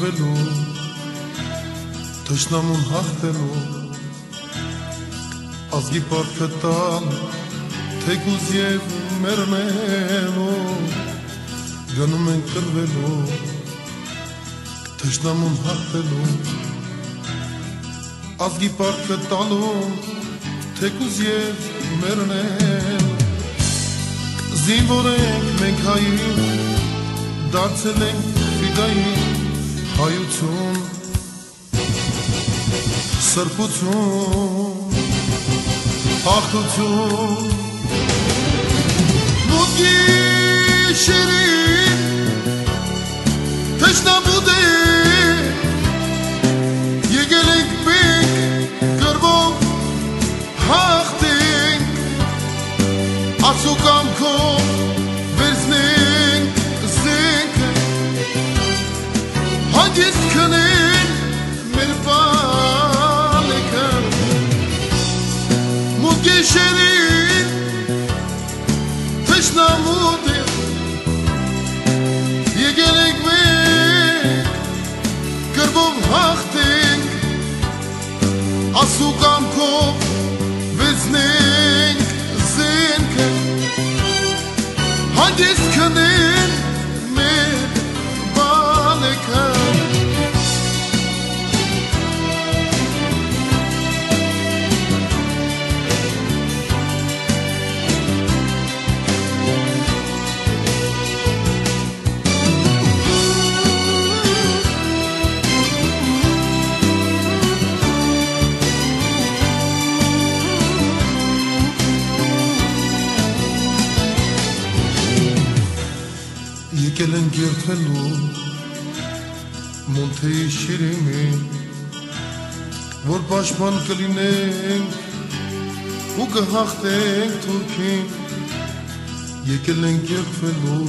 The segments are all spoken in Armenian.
ընկրվելու, թշնամուն հաղթելու, ազգի պարտքը տալ, թեկուզ և մեռնելու, գնում ենք կրվելու, թշնամուն հաղթելու, ազգի պարտքը տալու, թեկուզ և մեռնելու, զինվոր ենք մենք հային, դարձել ենք ֆիդային, հայություն, սրբություն, հաղթություն, մութ գիշերին, թշնամուտ է, եկել ենք մենք կռվով հաղթենք, Աստծո կամքով վերցնենք զենքը, հանգիստ քնենք մեր բալեքը, մութ գիշերին թշնամուտ է, եկել ենք մենք կռվով հաղթենք, Աստծո կամքով վերցնենք զենքը, հանգիստ քնենք մեր բալեքը, եկել ենք երդվելու Մոնթեի շիրիմին, որ պաշտպան կլինենք ու կհաղթենք թուրքին, եկել ենք երդվելու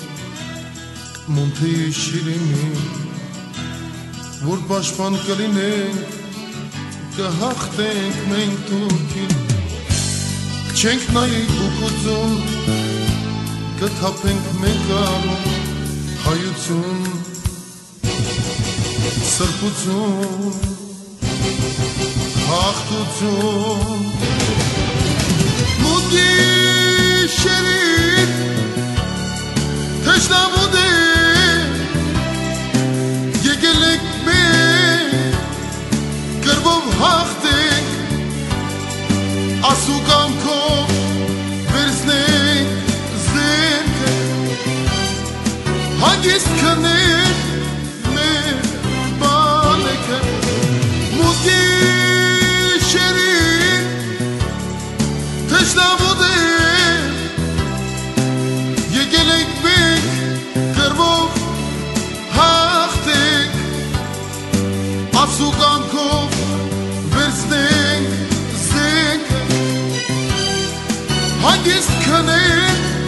Մոնթեի շիրիմին, որ պաշտպան կլինենք կհաղթենք մենք թուրքին, չենք նայի ուկուծում, կթափենք մենք արում, հայություն, սրբություն, հաղթություն, մութ գիշերին թշնամուտ է, եկել ենք մենք կռվով հաղթենք, Աստծո կամքով վերցնենք զենքը, հանգիստ քնենք մեր բալեքը, մութ գիշերին թշնամուտ է, եկել ենք մենք կռվով հաղթենք, Աստծո կամքով վերցնենք զենքը, հանգիստ քնենք